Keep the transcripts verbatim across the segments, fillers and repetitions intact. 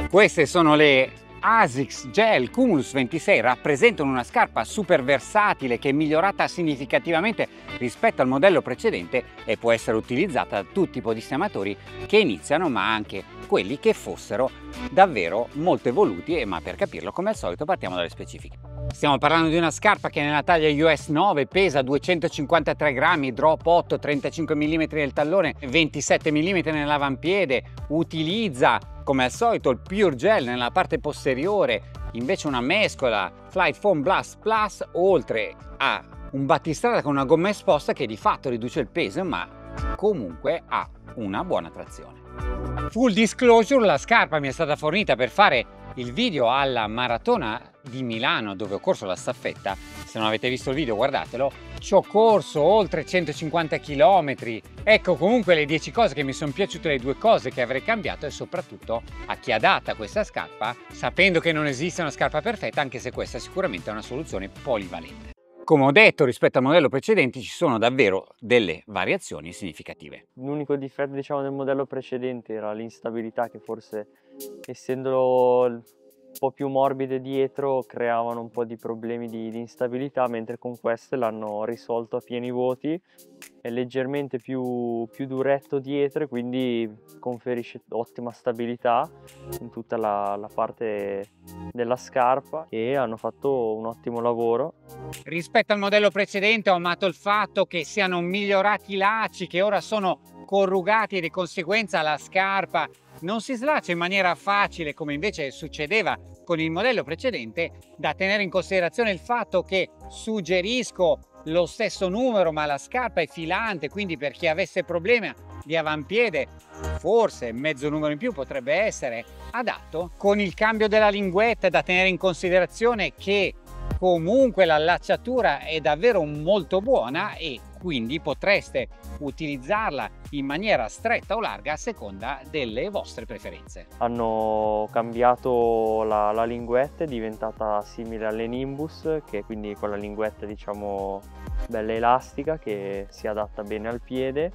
Queste sono le ASICS Gel Cumulus ventisei, rappresentano una scarpa super versatile che è migliorata significativamente rispetto al modello precedente e può essere utilizzata da tutti i tipi di amatori che iniziano, ma anche quelli che fossero davvero molto evoluti. E ma per capirlo, come al solito, partiamo dalle specifiche. Stiamo parlando di una scarpa che nella taglia U S nove pesa duecentocinquantatré grammi, drop otto, trentacinque millimetri nel tallone, ventisette millimetri nell'avampiede, utilizza come al solito il Pure Gel nella parte posteriore, invece una mescola Flight Foam Blast Plus, oltre a un battistrada con una gomma esposta che di fatto riduce il peso, ma comunque ha una buona trazione. Full disclosure, la scarpa mi è stata fornita per fare il video alla maratona di Milano dove ho corso la staffetta. Se non avete visto il video, guardatelo. Ci ho corso oltre centocinquanta chilometri. Ecco comunque le dieci cose che mi sono piaciute, le due cose che avrei cambiato, e soprattutto a chi ha data questa scarpa, sapendo che non esiste una scarpa perfetta, anche se questa sicuramente è una soluzione polivalente. Come ho detto, rispetto al modello precedente ci sono davvero delle variazioni significative. L'unico difetto, diciamo, del modello precedente era l'instabilità, che forse, essendo un po' più morbide dietro, creavano un po' di problemi di, di instabilità, mentre con queste l'hanno risolto a pieni voti. È leggermente più, più duretto dietro e quindi conferisce ottima stabilità in tutta la, la parte della scarpa, e hanno fatto un ottimo lavoro. Rispetto al modello precedente ho amato il fatto che siano migliorati i lacci, che ora sono corrugati e di conseguenza la scarpa non si slaccia in maniera facile come invece succedeva con il modello precedente. Da tenere in considerazione il fatto che suggerisco lo stesso numero, ma la scarpa è filante, quindi per chi avesse problemi di avampiede forse mezzo numero in più potrebbe essere adatto. Con il cambio della linguetta è da tenere in considerazione che comunque l'allacciatura è davvero molto buona e quindi potreste utilizzarla in maniera stretta o larga a seconda delle vostre preferenze. Hanno cambiato la, la linguetta, è diventata simile alle Nimbus, che è quindi quella linguetta, diciamo, bella elastica che si adatta bene al piede,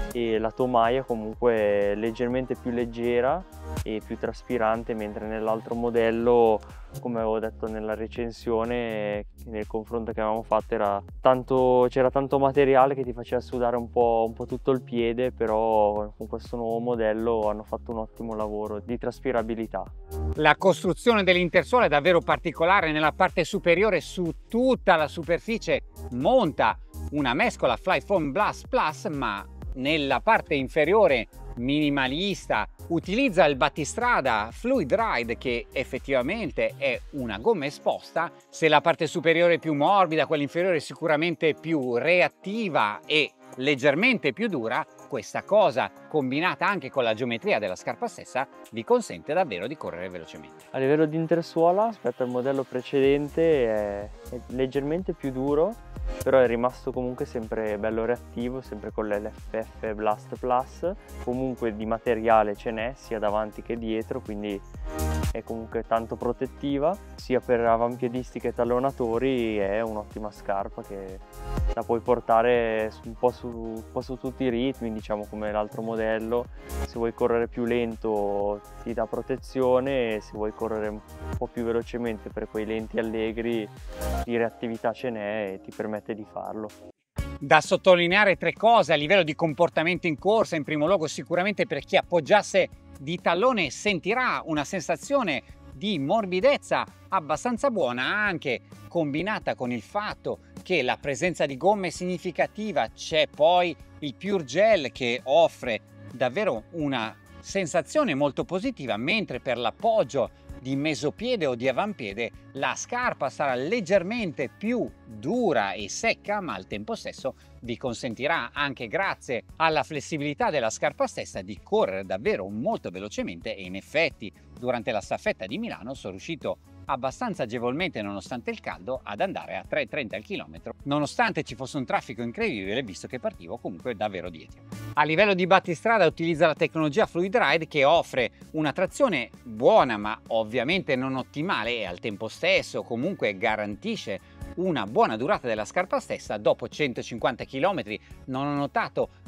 e la tomaia comunque è leggermente più leggera e più traspirante, mentre nell'altro modello, come avevo detto nella recensione, nel confronto che avevamo fatto, era tanto, c'era tanto materiale che ti faceva sudare un po', un po' tutto il piede, però con questo nuovo modello hanno fatto un ottimo lavoro di traspirabilità. La costruzione dell'intersuola è davvero particolare. Nella parte superiore, su tutta la superficie, monta una mescola Flight Foam Blast Plus, ma nella parte inferiore, minimalista, utilizza il battistrada Fluid Ride, che effettivamente è una gomma esposta. Se la parte superiore è più morbida, quella inferiore sicuramente più reattiva e leggermente più dura. Questa cosa, combinata anche con la geometria della scarpa stessa, vi consente davvero di correre velocemente. A livello di intersuola, rispetto al modello precedente, è, è leggermente più duro, però è rimasto comunque sempre bello reattivo, sempre con l'L F F Blast Plus. Comunque di materiale ce n'è sia davanti che dietro, quindi è comunque tanto protettiva. Sia per avampiedisti che tallonatori è un'ottima scarpa che la puoi portare un po' su, un po' su tutti i ritmi, diciamo, come l'altro modello. Se vuoi correre più lento ti dà protezione, e se vuoi correre un po' più velocemente per quei lenti allegri, di reattività ce n'è e ti permette di farlo. Da sottolineare tre cose a livello di comportamento in corsa. In primo luogo, sicuramente per chi appoggiasse di tallone sentirà una sensazione di morbidezza abbastanza buona, anche combinata con il fatto che la presenza di gomme è significativa. C'è poi il Pure Gel che offre davvero una sensazione molto positiva, mentre per l'appoggio di mesopiede o di avampiede la scarpa sarà leggermente più dura e secca, ma al tempo stesso vi consentirà, anche grazie alla flessibilità della scarpa stessa, di correre davvero molto velocemente. E in effetti durante la staffetta di Milano sono riuscito abbastanza agevolmente, nonostante il caldo, ad andare a tre e trenta al chilometro, nonostante ci fosse un traffico incredibile, visto che partivo comunque davvero dietro. A livello di battistrada utilizza la tecnologia Fluid Ride, che offre una trazione buona ma ovviamente non ottimale, e al tempo stesso comunque garantisce una buona durata della scarpa stessa. Dopo centocinquanta chilometri non ho notato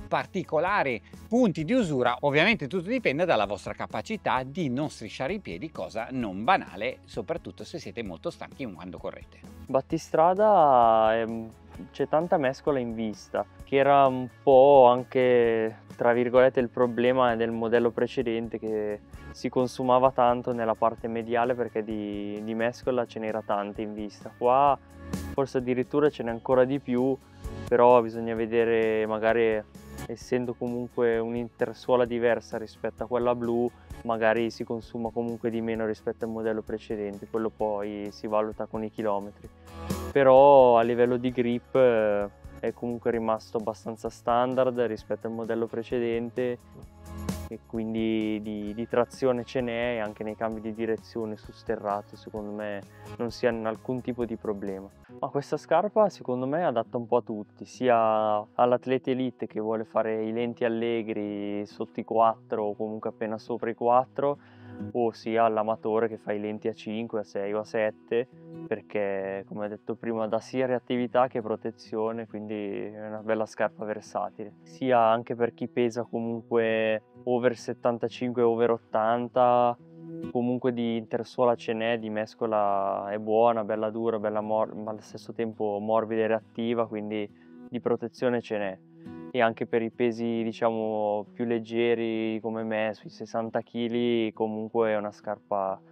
particolari punti di usura. Ovviamente tutto dipende dalla vostra capacità di non strisciare i piedi, cosa non banale, soprattutto se siete molto stanchi quando correte. Battistrada è... c'è tanta mescola in vista, che era un po' anche, tra virgolette, il problema del modello precedente, che si consumava tanto nella parte mediale perché di, di mescola ce n'era tanta in vista. Qua forse addirittura ce n'è ancora di più, però bisogna vedere, magari essendo comunque un'intersuola diversa rispetto a quella blu, magari si consuma comunque di meno rispetto al modello precedente, quello poi si valuta con i chilometri. Però a livello di grip eh, è comunque rimasto abbastanza standard rispetto al modello precedente, e quindi di, di trazione ce n'è, e anche nei cambi di direzione su sterrato secondo me non si ha alcun tipo di problema. Ma questa scarpa secondo me è adatta un po' a tutti, sia all'atleta elite che vuole fare i lenti allegri sotto i quattro o comunque appena sopra i quattro, o sia all'amatore che fa i lenti a cinque, a sei o a sette, perché come ho detto prima dà sia reattività che protezione, quindi è una bella scarpa versatile, sia anche per chi pesa comunque over settantacinque, over ottanta, comunque di intersuola ce n'è, di mescola è buona, bella dura, bella mor- ma allo stesso tempo morbida e reattiva, quindi di protezione ce n'è. E anche per i pesi diciamo più leggeri come me, sui sessanta chili, comunque è una scarpa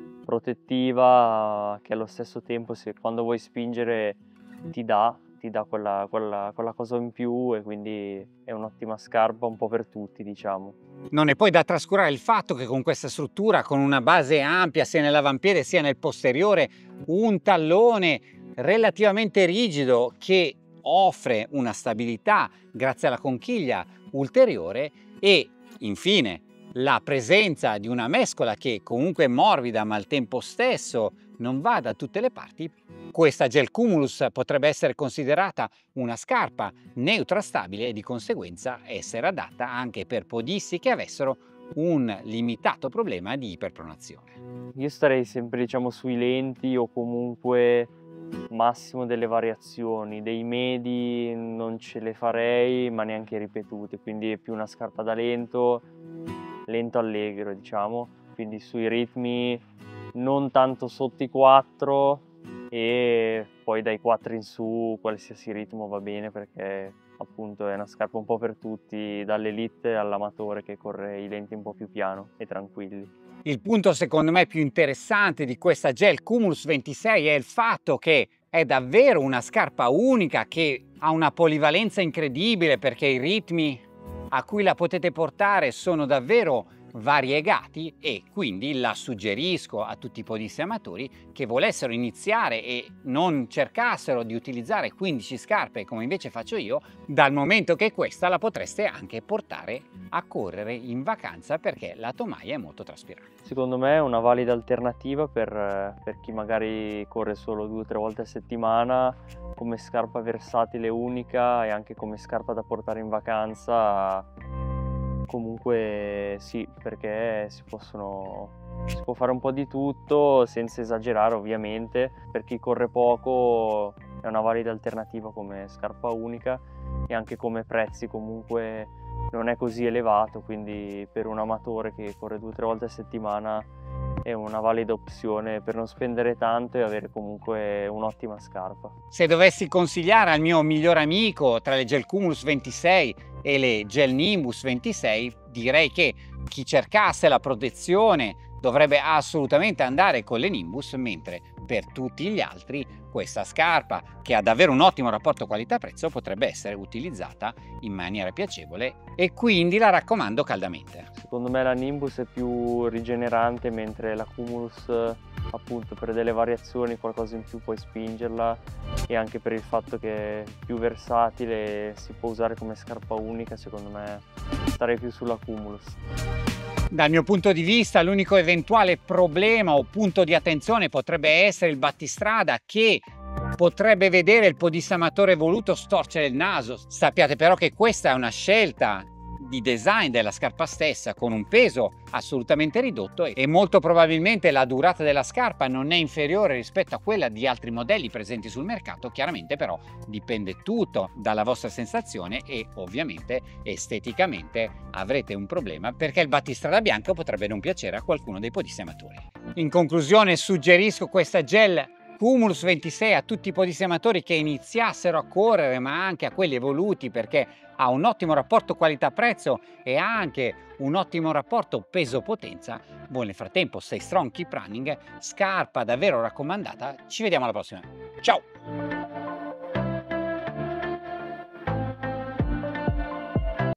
protettiva che allo stesso tempo, se quando vuoi spingere, ti dà, ti dà quella, quella, quella cosa in più, e quindi è un'ottima scarpa un po' per tutti, diciamo. Non è poi da trascurare il fatto che con questa struttura, con una base ampia sia nell'avampiede sia nel posteriore, un tallone relativamente rigido che offre una stabilità grazie alla conchiglia ulteriore, e infine la presenza di una mescola che comunque è morbida ma al tempo stesso non va da tutte le parti, questa Gel Cumulus potrebbe essere considerata una scarpa neutra stabile e di conseguenza essere adatta anche per podisti che avessero un limitato problema di iperpronazione. Io starei sempre diciamo sui lenti, o comunque massimo delle variazioni, dei medi non ce le farei, ma neanche ripetute, quindi è più una scarpa da lento, lento allegro diciamo, quindi sui ritmi non tanto sotto i quattro, e poi dai quattro in su qualsiasi ritmo va bene, perché appunto è una scarpa un po' per tutti, dall'elite all'amatore che corre i lenti un po' più piano e tranquilli. Il punto secondo me più interessante di questa Gel Cumulus ventisei è il fatto che è davvero una scarpa unica, che ha una polivalenza incredibile, perché i ritmi a cui la potete portare sono davvero variegati, e quindi la suggerisco a tutti i podisti amatori che volessero iniziare e non cercassero di utilizzare quindici scarpe come invece faccio io, dal momento che questa la potreste anche portare a correre in vacanza, perché la tomaia è molto traspirante. Secondo me è una valida alternativa per, per chi magari corre solo due o tre volte a settimana, come scarpa versatile unica, e anche come scarpa da portare in vacanza. Comunque sì, perché si possono, si può fare un po' di tutto senza esagerare ovviamente. Per chi corre poco è una valida alternativa come scarpa unica, e anche come prezzi comunque non è così elevato, quindi per un amatore che corre due o tre volte a settimana è una valida opzione per non spendere tanto e avere comunque un'ottima scarpa. Se dovessi consigliare al mio miglior amico tra le Gel Cumulus ventisei e le Gel Nimbus ventisei, direi che chi cercasse la protezione dovrebbe assolutamente andare con le Nimbus, mentre per tutti gli altri questa scarpa, che ha davvero un ottimo rapporto qualità-prezzo, potrebbe essere utilizzata in maniera piacevole, e quindi la raccomando caldamente. Secondo me la Nimbus è più rigenerante, mentre la Cumulus appunto per delle variazioni qualcosa in più puoi spingerla, e anche per il fatto che è più versatile, si può usare come scarpa unica, secondo me starei più sulla Cumulus. Dal mio punto di vista l'unico eventuale problema o punto di attenzione potrebbe essere il battistrada, che potrebbe vedere il podista amatore voluto storcere il naso. Sappiate però che questa è una scelta di design della scarpa stessa, con un peso assolutamente ridotto, e molto probabilmente la durata della scarpa non è inferiore rispetto a quella di altri modelli presenti sul mercato. Chiaramente però dipende tutto dalla vostra sensazione e ovviamente esteticamente avrete un problema, perché il battistrada bianco potrebbe non piacere a qualcuno dei podissematori. In conclusione, suggerisco questa gel Cumulus ventisei a tutti i podissematori che iniziassero a correre, ma anche a quelli evoluti, perché ha un ottimo rapporto qualità-prezzo e anche un ottimo rapporto peso-potenza. Voi nel frattempo stay strong, keep running, scarpa davvero raccomandata. Ci vediamo alla prossima. Ciao!